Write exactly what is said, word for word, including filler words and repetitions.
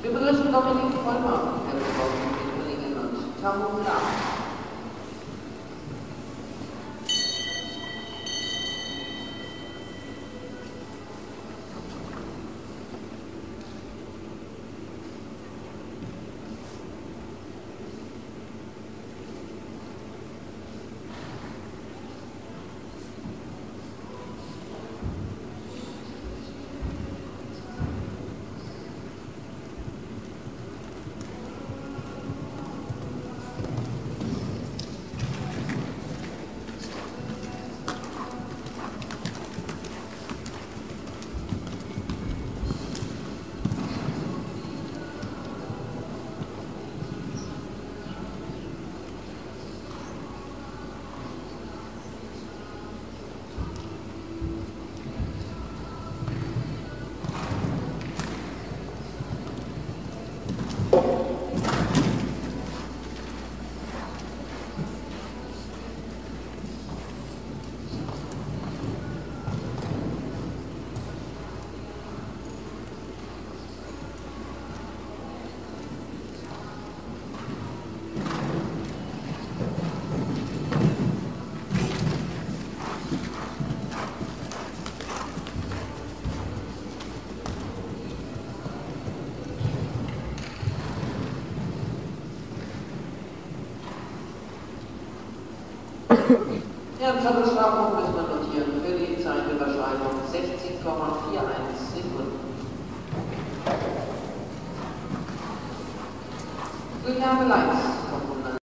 Wir begrüßen Dominik Vollmer, Herr Betroffen in Lingen und Tamu Lam. Die Anzahlbestrafung müssen wir notieren für die Zeitüberschreitung sechzig Komma einundvierzig Sekunden. Juliane Leitz.